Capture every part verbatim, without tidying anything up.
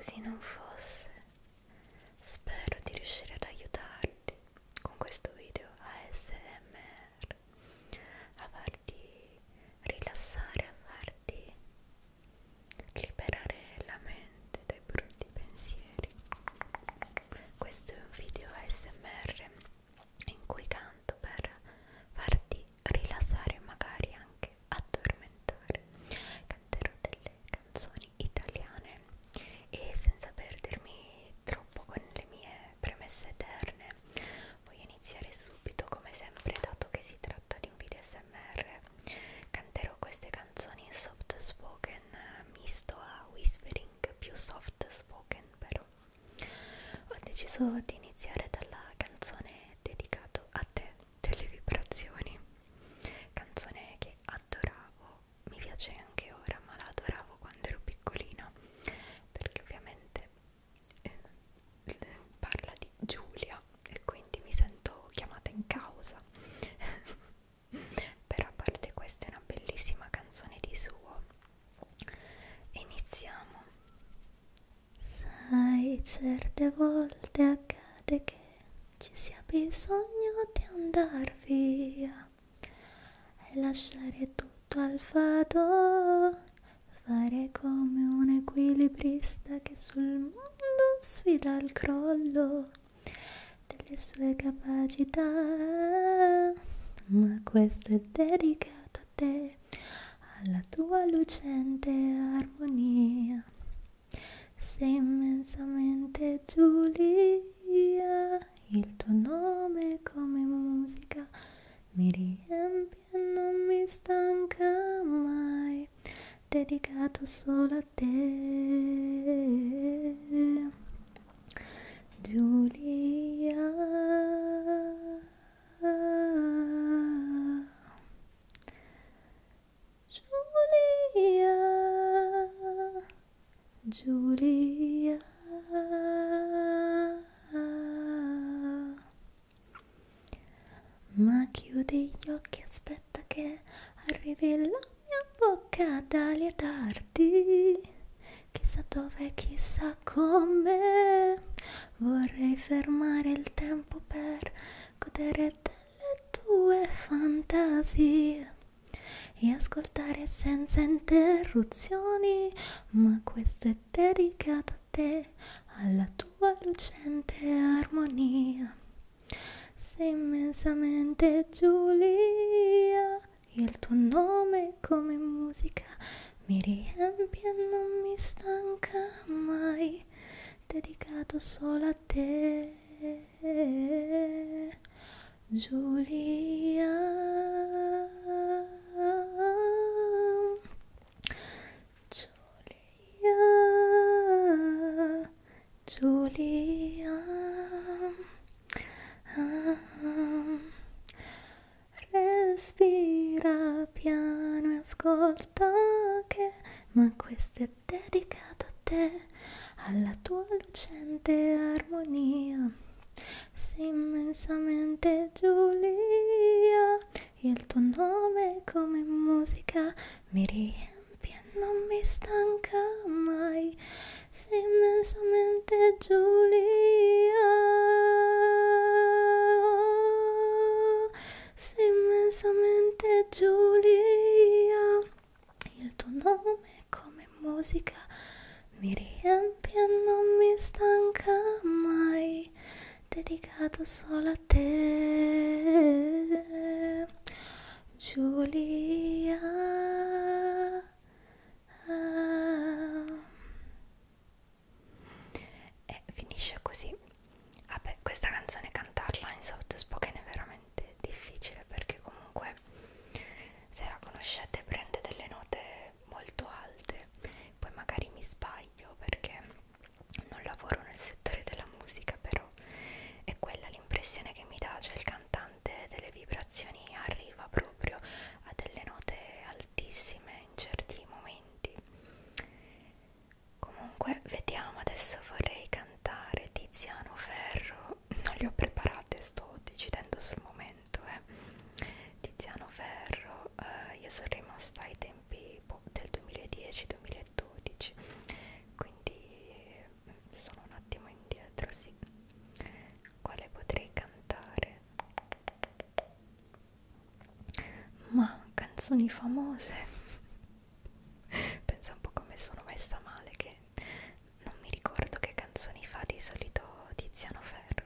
così non fosse, spero di riuscire ad aiutarti con questo video A S M R, a farti rilassare, a farti liberare la mente dai brutti pensieri. Questo è un video A S M R in cui canto per farti rilassare e magari anche addormentare. Canterò delle canzoni italiane e senza perdermi troppo con le mie premesse eterne voglio iniziare subito come sempre, dato che si tratta di un video A S M R. Canterò queste canzoni in soft spoken misto a whispering più soft spoken, però ho deciso di iniziare dalla canzone dedicato a te delle vibrazioni, canzone che adoravo, mi piace anche ora, ma la adoravo quando ero piccolina, perché ovviamente eh, parla di Giulia e quindi mi sento chiamata in causa. Però a parte questa è una bellissima canzone di suo. Iniziamo. Sai, certe volte accade che ci sia bisogno di andar via e lasciare tutto al fado, fare come un equilibrista che sul mondo sfida il crollo delle sue capacità, ma questo è dedicato a te, alla tua lucente armonia. Sei immensamente Giulia, il tuo nome come musica mi riempie e non mi stanca mai, dedicato solo a te, Giulia. Giulia, Giulia. Ma chiudi gli occhi, aspetta che arrivi la mia bocca ad allietarti. Chissà dove, chissà come, vorrei fermare il tempo per godere delle tue fantasie e ascoltare senza interruzioni, ma questo è dedicato a te, alla tua lucente armonia. Sei immensamente Giulia, il tuo nome come musica mi riempie e non mi stanca mai, dedicato solo a te, Giulia. Giulia, Giulia. Ah, respira piano e ascolta che, ma questo è dedicato a te, alla tua lucente armonia. Sei immensamente Giulia, il tuo nome come musica mi riempie e non mi stanca mai. Sei immensamente Giulia, sei immensamente Giulia, il tuo nome come musica mi riempie e non mi stanca mai, dedicato solo a te, Giulia. E finisce così. Vabbè, questa canzone cantarla in soft spoken è veramente difficile, perché comunque se la conoscete prende delle note molto alte, poi magari mi sbaglio perché non lavoro nel settore della musica, però è quella l'impressione che mi dà, cioè canzoni famose. Pensa un po' come sono messa male, che non mi ricordo che canzoni fa di solito Tiziano Ferro.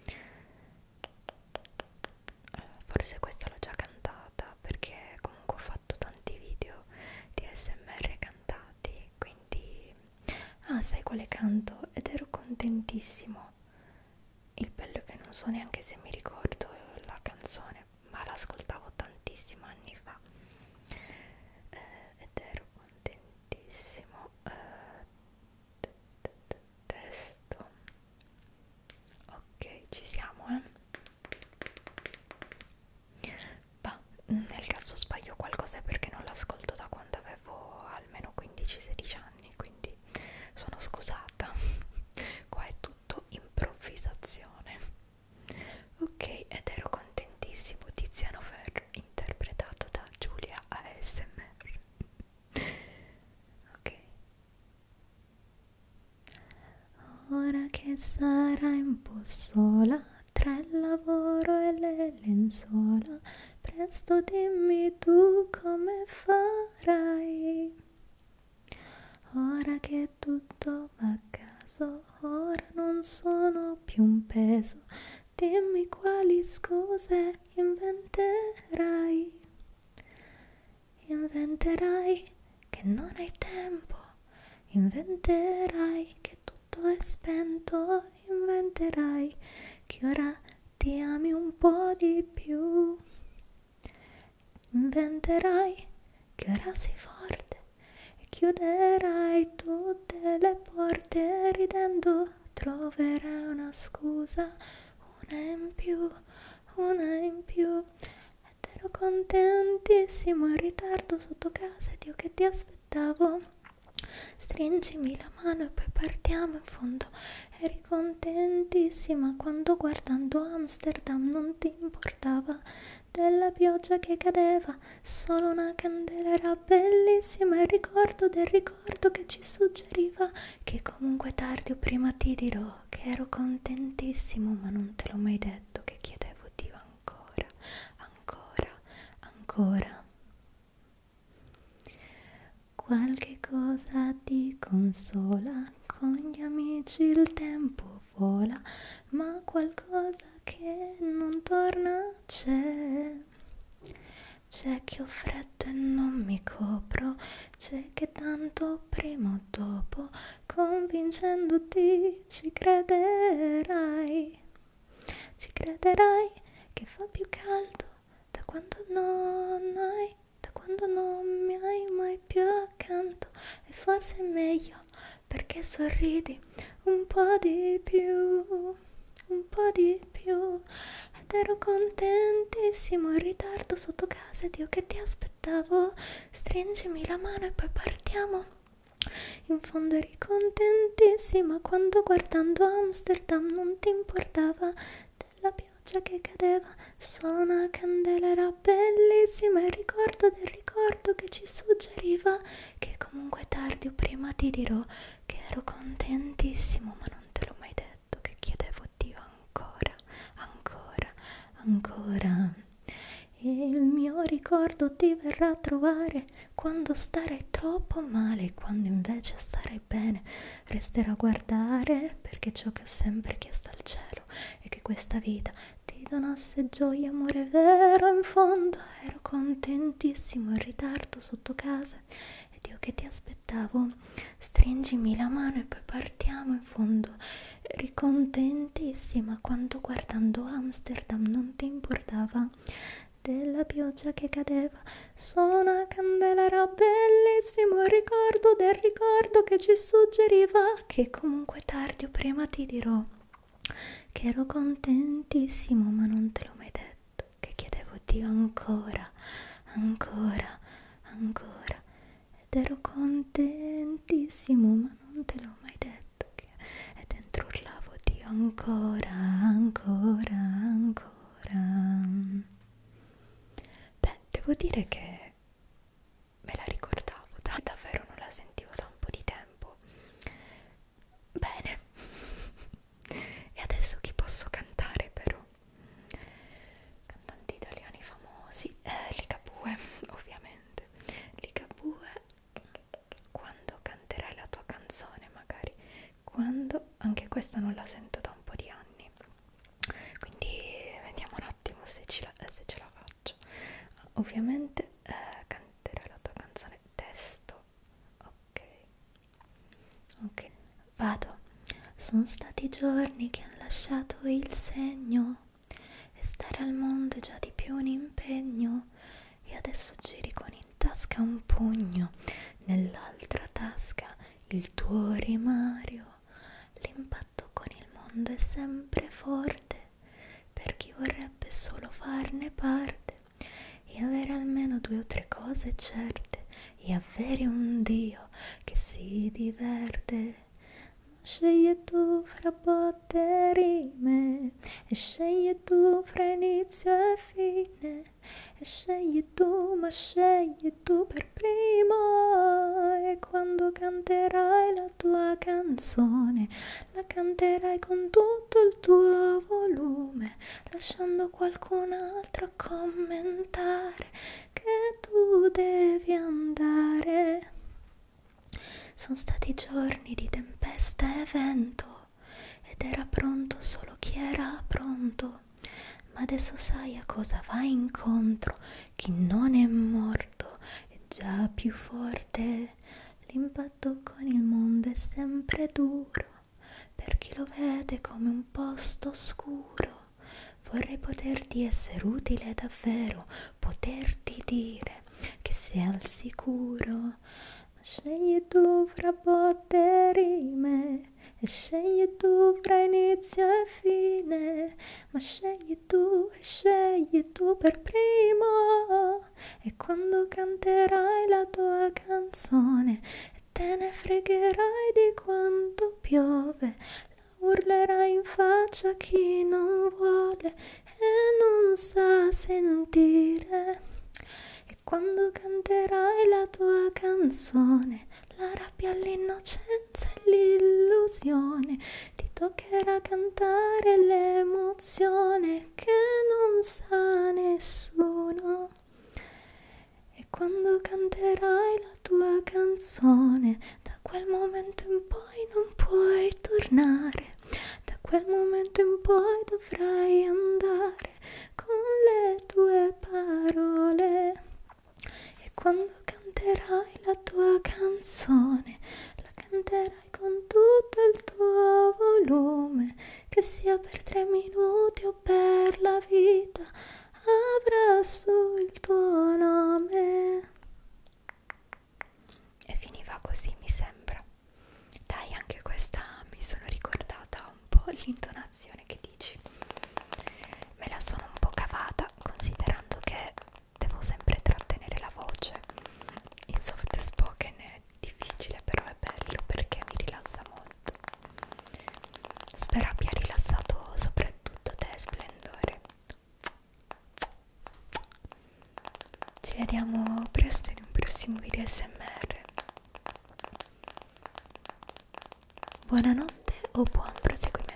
Forse questa l'ho già cantata, perché comunque ho fatto tanti video di A S M R cantati, quindi... Ah, sai quale canto? Ed ero contentissimo. Il bello è che non so neanche se mi ricordo la canzone, ma l'ascoltavo tantissimo anni fa. Eh, ed ero contentissimo. Eh, testo. Ok, ci siamo, eh? Bah, nel caso sbaglio qualcosa è perché non l'ascolto da quando avevo almeno quindici sedici anni, quindi sono scusata. Qua è tutto improvvisazione. Ok, ed ero contentissimo, Tiziano Ferro interpretato da Giulia A S M R. Ok. Ora che sarai un po' sola tra il lavoro e le lenzuola, presto dimmi tu come farai. Ora che tutto va a caso, ora non sono più un peso, dimmi quali scuse inventerai. Inventerai che non hai tempo, inventerai che tutto è spento, inventerai che ora ti ami un po' di più. Inventerai che ora sei forte e chiuderai tutte le porte ridendo, troverai una scusa, una in più, una in più. Ed ero contentissimo in ritardo sotto casa ed io che ti aspettavo. Stringimi la mano e poi partiamo in fondo. Eri contentissima quando guardando Amsterdam non ti importava della pioggia che cadeva, solo una candela era bellissima. Il ricordo del ricordo che ci suggeriva che comunque tardi o prima ti dirò che ero contentissimo, ma non te l'ho mai detto che chiedevo Dio ancora, ancora, ancora. Qualche cosa ti consola, con gli amici il tempo vola, ma qualcosa che non torna c'è. C'è che ho freddo e non mi copro, c'è che tanto prima o dopo, convincendoti ci crederai. Ci crederai che fa più caldo da quando non hai, da quando non mi hai mai più accanto, e forse è meglio perché sorridi un po' di più, un po' di più. Ed ero contentissimo in ritardo sotto casa ed io che ti aspettavo. Stringimi la mano e poi partiamo. In fondo eri contentissima quando guardando Amsterdam non ti importava della pioggia che cadeva, solo una candela era bellissima. Il ricordo del ricordo che ci suggeriva che comunque tardi o prima ti dirò che ero contentissimo, ma non te l'ho mai detto che chiedevo Dio ancora, ancora, ancora. E il mio ricordo ti verrà a trovare quando starai troppo male, quando invece starai bene. Resterò a guardare perché ciò che ho sempre chiesto al cielo è che questa vita ti donasse gioia, amore vero. In fondo ero contentissimo in ritardo sotto casa ed io che ti aspettavo. Stringimi la mano e poi partiamo. In fondo eri contentissima quando guardando Amsterdam non ti importava della pioggia che cadeva, solo una candela era bellissimo. Il ricordo del ricordo che ci suggeriva che comunque tardi o prima ti dirò che ero contentissimo, ma non te l'ho mai detto che chiedevo Dio ancora, ancora, ancora. Ed ero contentissimo, ma non te l'ho mai detto che... e dentro urlavo Dio ancora, ancora, ancora. Devo dire che me la ricordavo, da, davvero non la sentivo da un po' di tempo. Bene. E adesso chi posso cantare però? Cantanti italiani famosi, eh, Ligabue, ovviamente. sento, anche questa non la sento da un po' di anni, quindi vediamo un attimo se, ci la, se ce la faccio. Ovviamente eh, canterai la tua canzone testo. Ok, ok, vado. Sono stati giorni che hanno lasciato il segno, e stare al mondo è già di più un impegno, e adesso giri con in tasca un pugno, nell'altra tasca il tuo rimario. L'impatto con il mondo è sempre forte, per chi vorrebbe solo farne parte, e avere almeno due o tre cose certe, e avere un Dio che si diverte. Scegli tu fra botte e rime, e scegli tu fra inizio e fine, e scegli tu, ma scegli tu per primo. E quando canterai la tua canzone, la canterai con tutto il tuo volume, lasciando qualcun altro commentare che tu devi andare. Sono stati giorni di tempesta e vento, ed era pronto solo chi era pronto, ma adesso sai a cosa vai incontro, chi non è morto è già più forte. L'impatto con il mondo è sempre duro, per chi lo vede come un posto oscuro. Vorrei poterti essere utile davvero, poterti dire che sei al sicuro. Scegli tu fra botte e rime, e scegli tu fra inizio e fine, ma scegli tu e scegli tu per primo. E quando canterai la tua canzone, e te ne fregherai di quanto piove, la urlerai in faccia a chi non vuole e non sa sentire. E quando canterai la tua canzone, la rabbia, l'innocenza e l'illusione, ti toccherà cantare l'emozione che non sa nessuno. E quando canterai la tua canzone, da quel momento in poi non puoi tornare, da quel momento in poi dovrai andare con le tue parole. E quando canterai la tua canzone, la canterai con tutto il tuo volume, che sia per tre minuti o per la vita, avrà su il tuo nome. E finiva così, mi sembra. Dai, anche questa mi sono ricordata un po' l'intonazione che dici. Me la sono un po' cavata, considerando che devo sempre trattenere la voce. In soft spoken è difficile, però è bello perché mi rilassa molto. Spero abbia rilassato soprattutto te, Splendore. Ci vediamo presto in un prossimo video A S M R. Buonanotte o buon proseguimento.